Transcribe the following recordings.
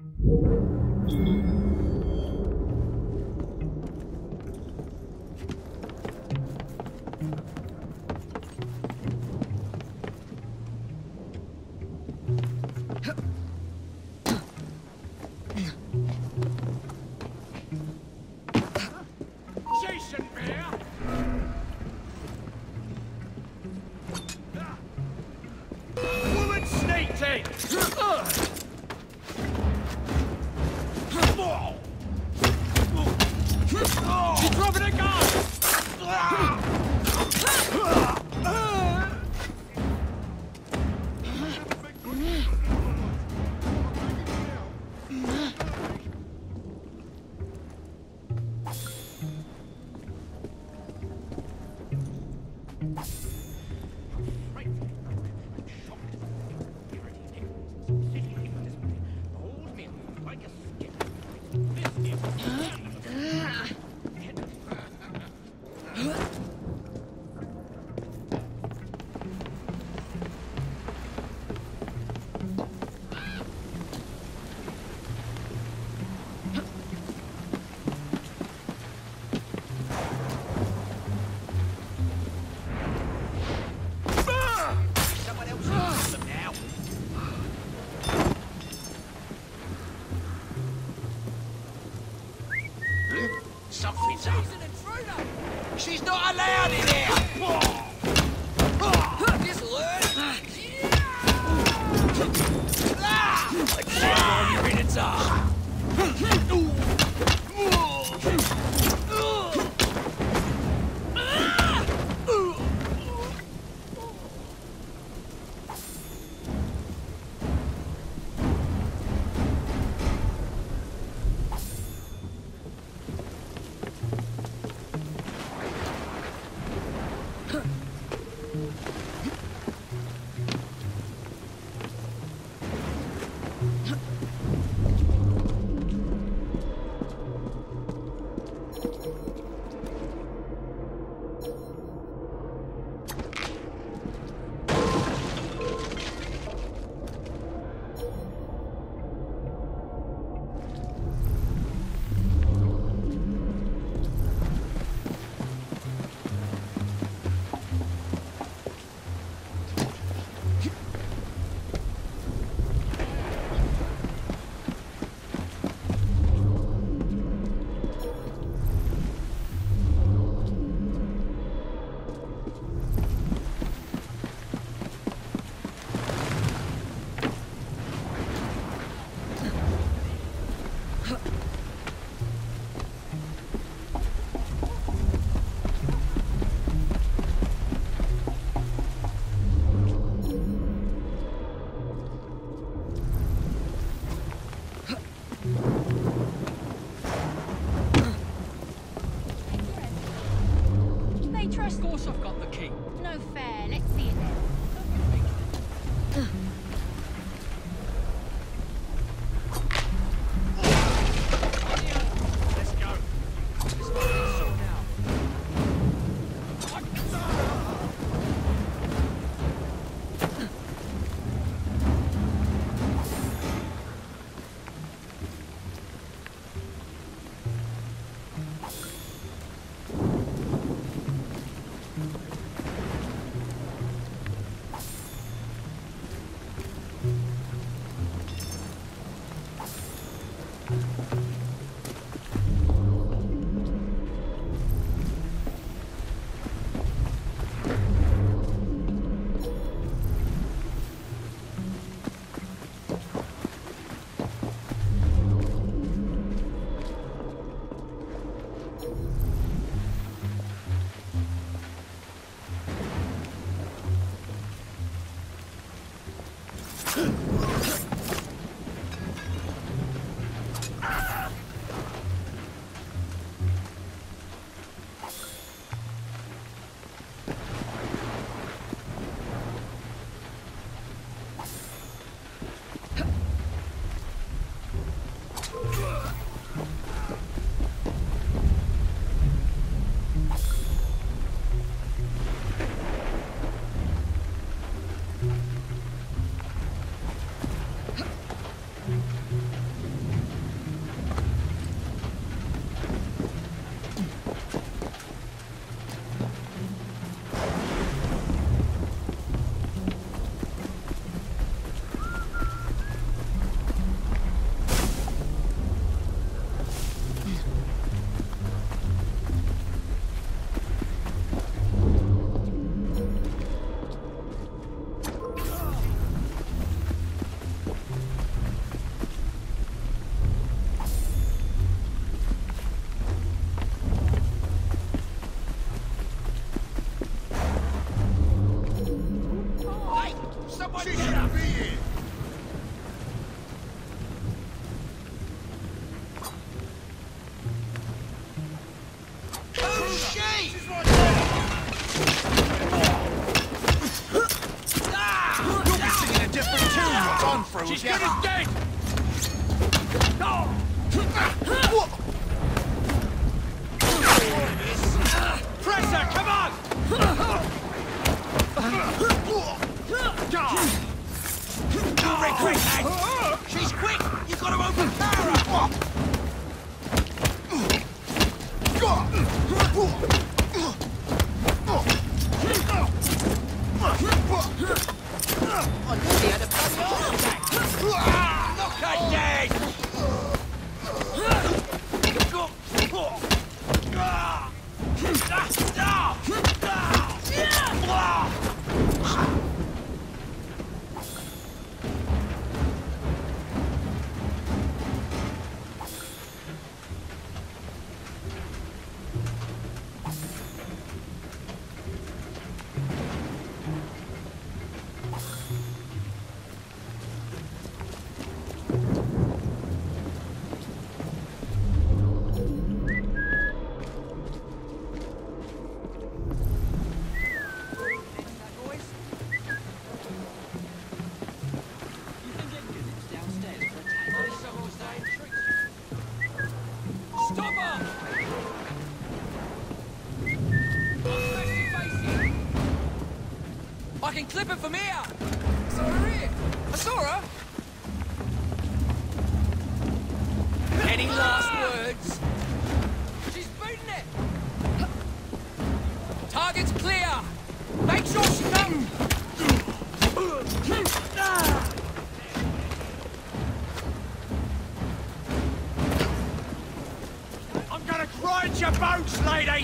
Something's up. She's not allowed in here! This'll hurt! You're in its arm! Of course I've got the key. No fair. Let's see it then. Let's go. Let's find this sort out. Someone She get should her! be here. Who's she? She's right there. You'll be singing a different tune once I'm through She's with you. good as dead! Press her, come on! You'll regret that! She's quick! You've got to overpower her! I nearly had a bloody heart attack! Knock her dead! Stop her! I can clip it from here! I saw her here! I saw her! Any last words? She's beating it! Target's clear! Make sure she comes! I'm gonna grind your boats, lady!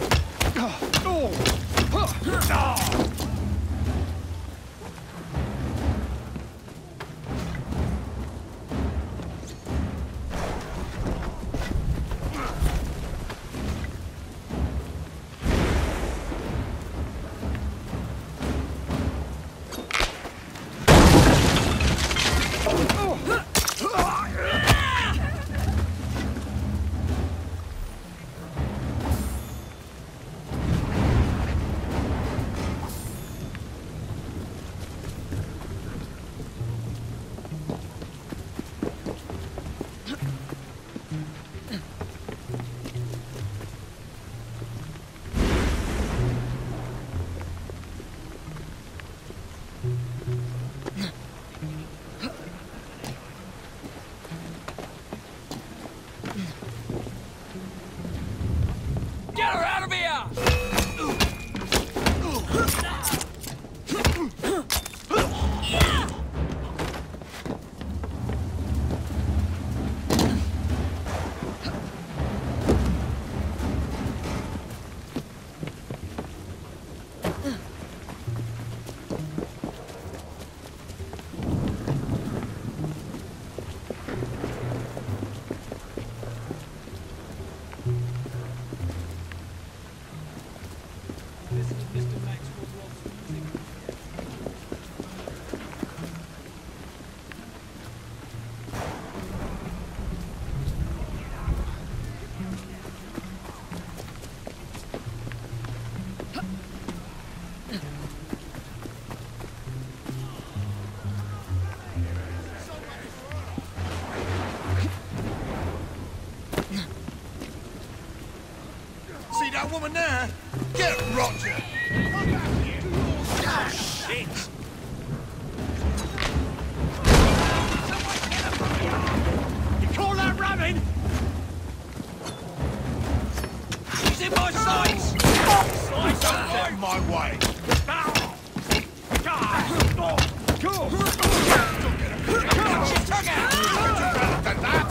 Get her out of here! This is Mr. Maxwell Watson music. See that woman there? Get Roger! Come back here! Ah, shit! You call that ramming? She's in my sights! Sights Don't get in my way! She's tongue out! Better than that!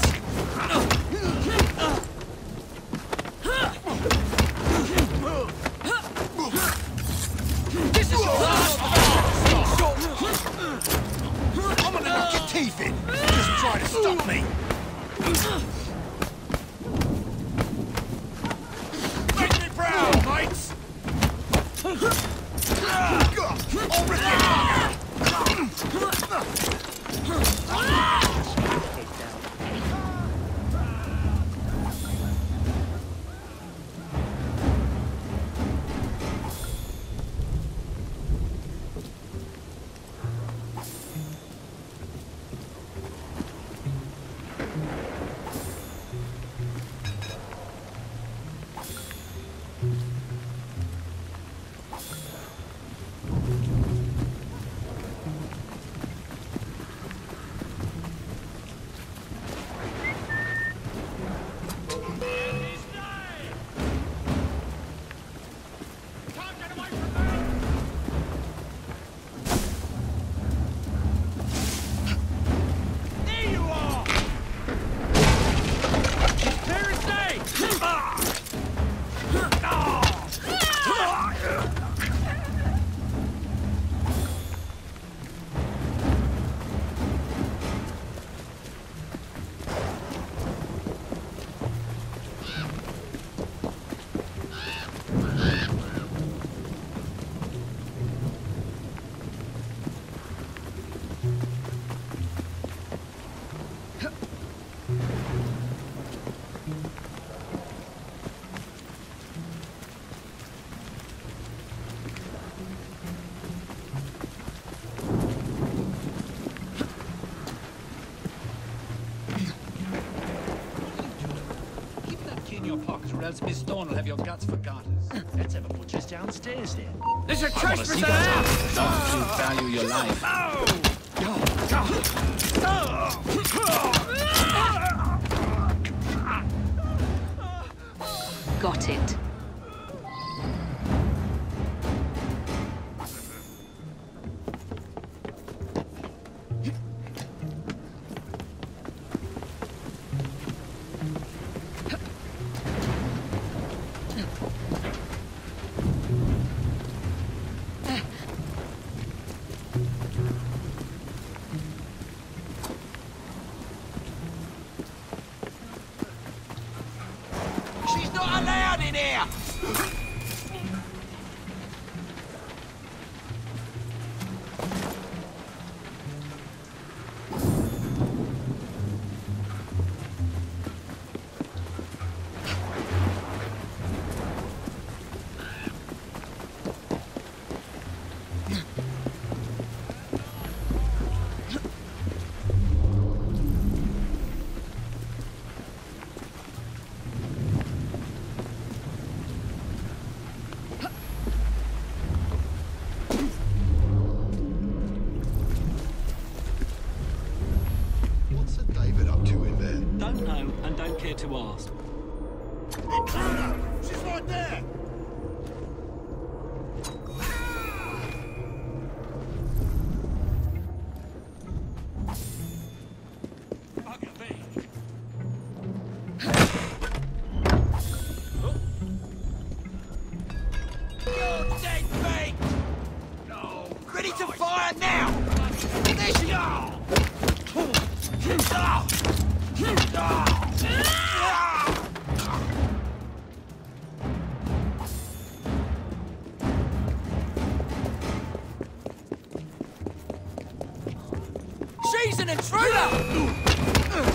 This is your last I'm gonna knock your teeth in! Just try to stop me! Make me proud, mates! I'll rip your tongue out! chance Miss Thorne will have your guts for garters. Let's have a butcher's downstairs then. There's a I wanna trespass see there! that. Not to value your life. Got it. She's not allowed in here! What's the David up to in there? Don't know and don't care to ask. Intruder! She's right there! Bugger me. You're dead meat! No! Ready to fire now! There she are! She's an intruder!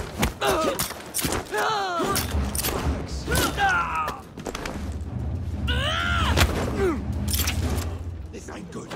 This ain't good.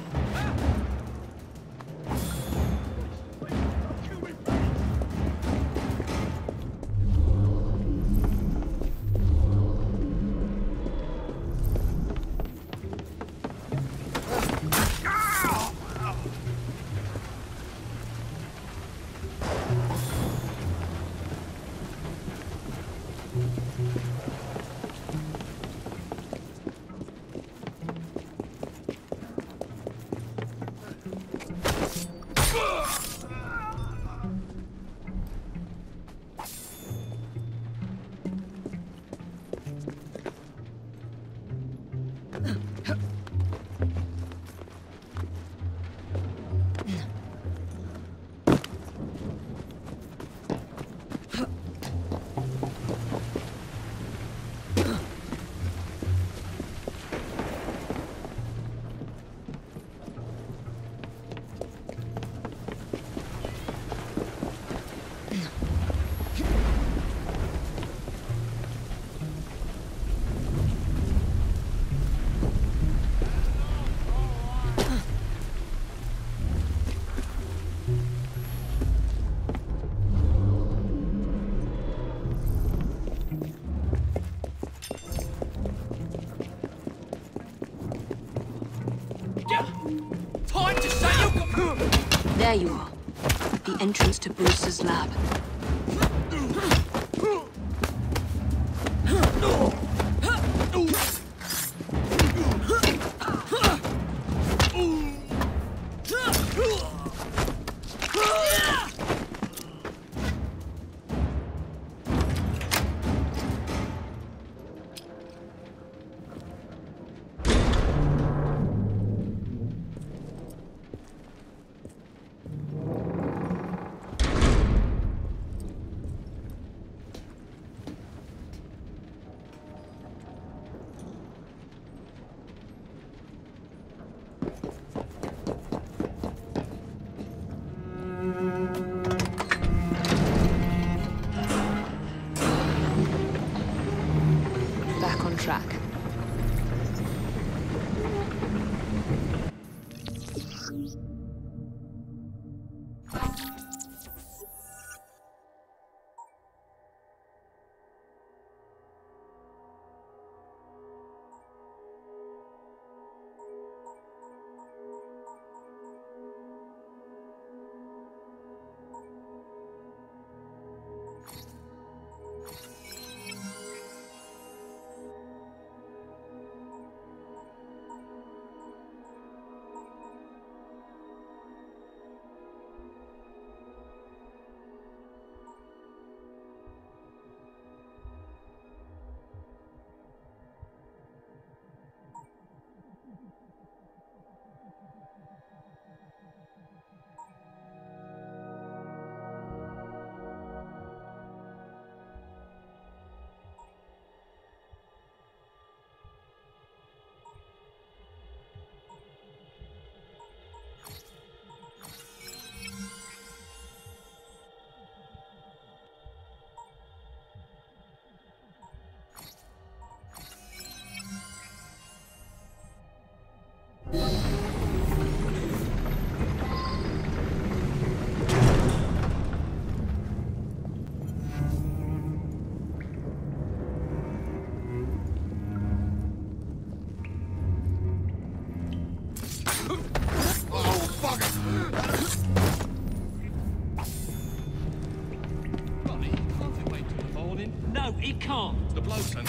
Time to say you can... There you are. The entrance to Brewster's lab. He can't. The blow, son.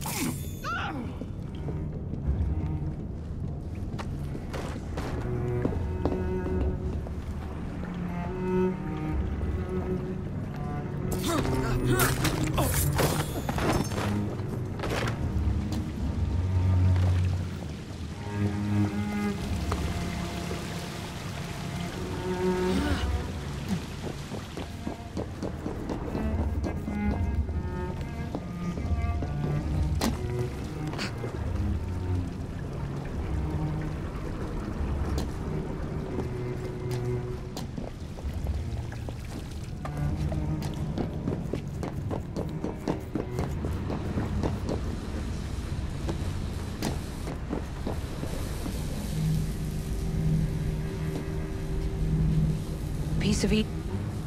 Piece of Eden.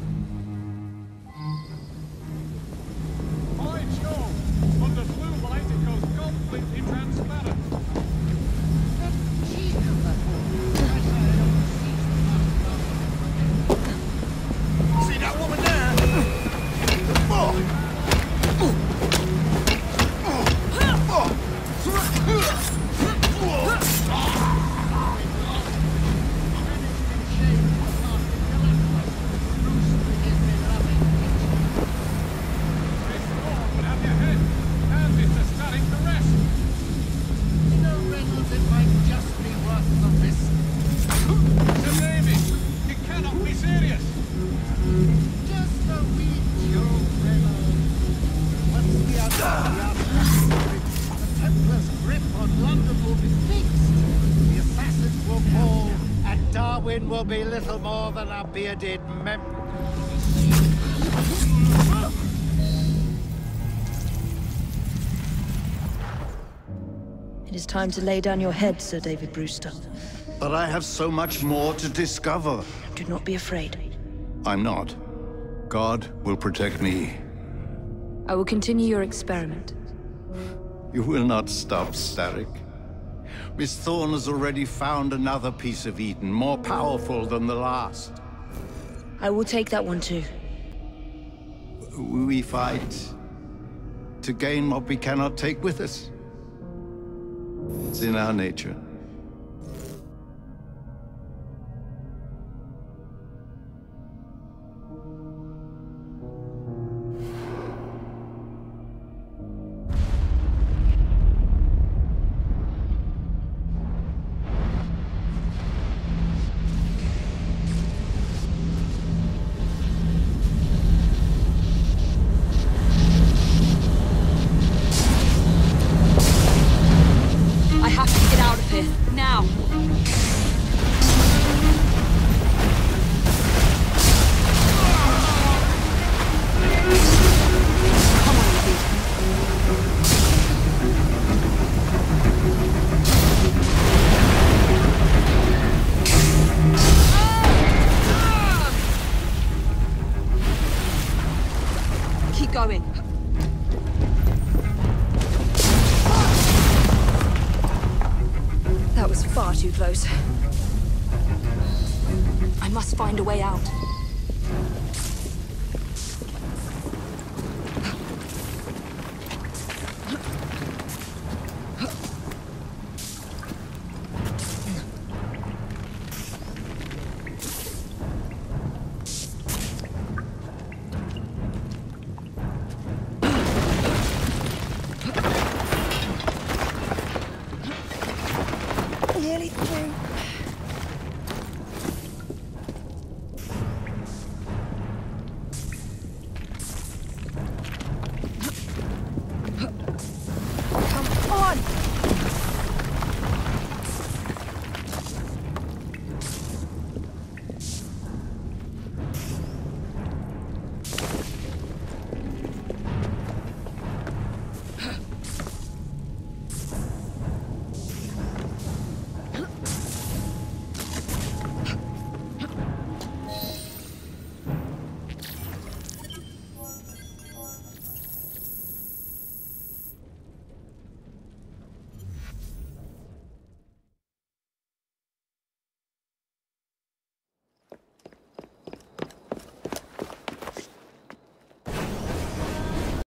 Fine show. Under blue light it goes completely transparent. See that woman there? Have your head. And it's starting to rest. You know, Reynolds, it might just be worth the risk. Sir David, you cannot be serious. Just a wee joke, Reynolds. Once we are done the Templars' grip on London will be fixed. The assassins will fall, and Darwin will be little more than a bearded It is time to lay down your head, Sir David Brewster. But I have so much more to discover. Do not be afraid. I'm not. God will protect me. I will continue your experiment. You will not stop, Starrick. Miss Thorne has already found another piece of Eden, more powerful than the last. I will take that one too. We fight to gain what we cannot take with us. It's in our nature. I have to get out of here, now! Come on, Evie. Keep going. That was far too close. I must find a way out.